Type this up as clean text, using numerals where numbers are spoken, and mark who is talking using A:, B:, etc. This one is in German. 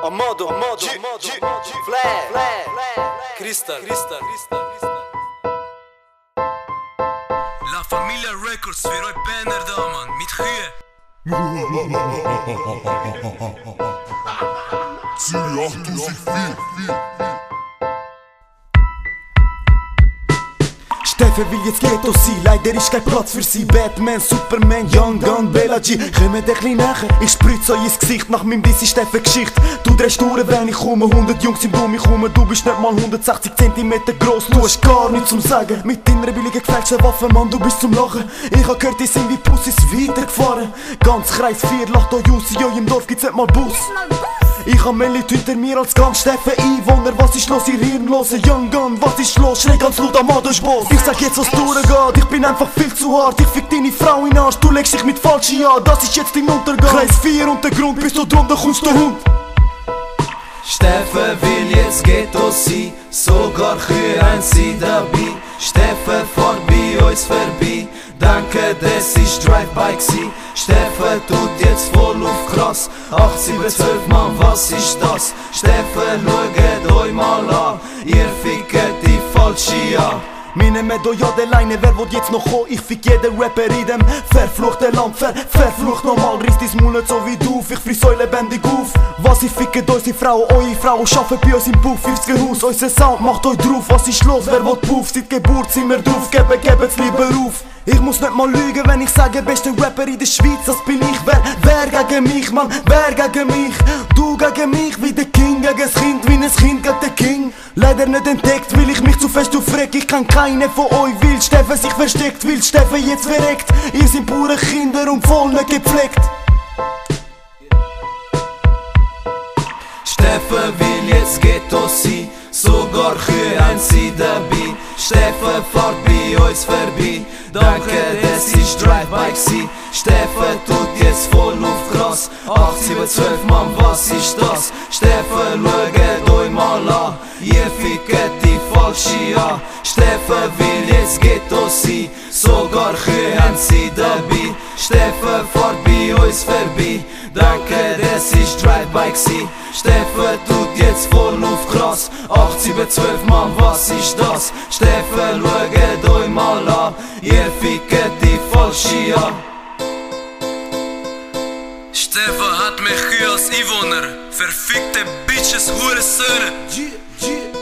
A: Amado, Flair, Crystal.
B: La Familia Records sfiroj Penner daman, mit hyje.
C: Cili 8004.
D: Steffen will jetzt Ghetto sein, leider ist kein Platz für sie. Batman, Superman, Young Gun, Bella G. Kommt ein näher, ich spritze euch ins Gesicht nach meinem Busy Steffen-Geschichte. Du drehst durch, wenn ich komme, 100 Jungs sind um mich herum. Du bist nicht mal 160 cm groß, du hast gar nichts zum Sagen. Mit deiner billigen gefälschten Waffe, Mann, du bist zum Lachen. Ich hab gehört, die sind wie Pussys weitergefahren. Ganz Kreis 4 lacht euch aus, in eurem Dorf gibt's nicht mal Bus. Ich hab mehr Leute hinter mir als ganz Steffen Einwohner. Was ist los, ihr Hirnlosen? Young Gun, was ist los? Schrei ganz laut, Amado ist Boss. Ich sag jetzt, was durchgeht, ich bin einfach viel zu hart. Ich fick deine Frau in den Arsch, du legst dich mit Falschen an. Das ist jetzt dein Untergang. Kreis 4 Untergrund, bist du drum, da kommst du Hund.
E: Steffen will jetzt Ghetto sein, sogar Kühe sind dabei. Steffen fährt bei uns vorbei, danke, das ist Drive-By gsi. Steffen tut jetzt voll auf krass, 8-7-12 Mann, was ist das? Steffen, schaut euch mal an, ihr fickt die falsche an.
D: Meine Medaille alleine, wer will jetzt noch kommen? Ich fick jeden Rapper in dem verfluchten Land. Verflucht nochmal, riss dein Mund nicht so wie du. Ich friss euch lebendig auf. Was ich ficke, unsere Frauen, eure Frauen arbeiten bei uns im Puff, 50er Haus. Unser Sound macht euch drauf, was ist los? Wer will Puff? Seit Geburt sind wir drauf, gebt's lieber auf. Ich muss nicht mal lügen, wenn ich sage, beste Rapper in der Schweiz, das bin ich. Wer gegen mich, Mann, wer gegen mich? Du gegen mich, wie der King gegen das Kind, wie ein Kind gegen den King. Leider nicht entdeckt, will ich mich zu fest aufreg. Ich kann keinen von euch, will Steffen sich versteckt, will Steffen jetzt verreckt. Ihr seid pure Kinder und voll nicht gepflegt.
E: Steffen will jetzt Ghetto sein, sogar Kühe sind dabei. Steffen fährt bei uns vorbei, danke, das ist Drive-By gsi. Steffen tut jetzt voll auf krass, 8-7-12 Mann, was ist das? Steffen, schaut euch mal an, ihr fickt die falsche an. Steffen will jetzt Ghetto sein, sogar Kühe sind dabei. Steffen fährt bei uns vorbei, danke, das ist Drive-By gsi. Steffen tut jetzt voll auf krass, 8-7-12 Mann, was ist das? Steffen, schaut euch mal an, ihr fickt die falsche an.
B: Steffen hat mich Kühe als Einwohner, verfickte Bitches, Hurensöhne.